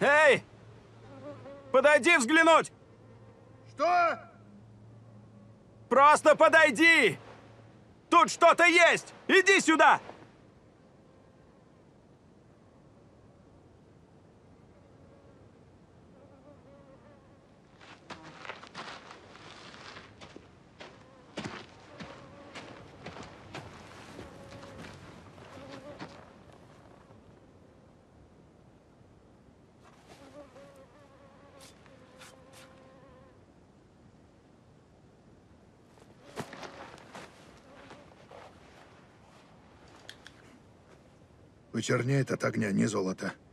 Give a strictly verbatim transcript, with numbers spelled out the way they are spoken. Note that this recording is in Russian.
Эй! Подойди взглянуть! Что? Просто подойди! Тут что-то есть! Иди сюда! Почернеет от огня, не золото.